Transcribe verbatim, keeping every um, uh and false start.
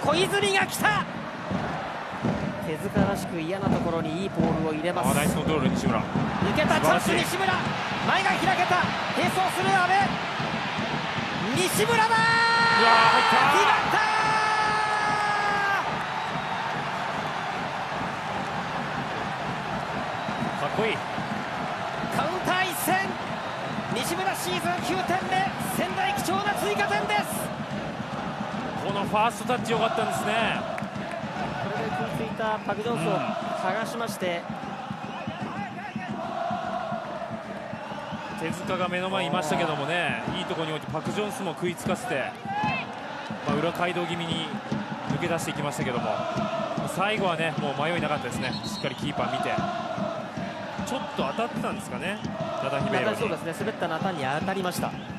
小泉が来た。手塚らしく嫌なところにいいボールを入れます。 ナイスコントロール西村。 抜けたチャンス西村、前が開けた、並走する阿部、西村だー。 うわー、入ったー。 決まったー。かっこいい。 カウンター一戦、西村シーズンきゅうてんめ、仙台貴重な追加点です。 このファーストタッチ良かったんですね。 これで食いついたパク・ジョンソンを剥がしまして、 手塚が目の前にいましたけどもね、いいところに置いてパク・ジョンスも食いつかせて、まあ、裏街道気味に抜け出していきましたけども、最後はねもう迷いなかったですね。しっかりキーパー見て、ちょっと当たってたんですかね、ナタンヒベイロに。 そうですね、滑ったナタンに当たりました。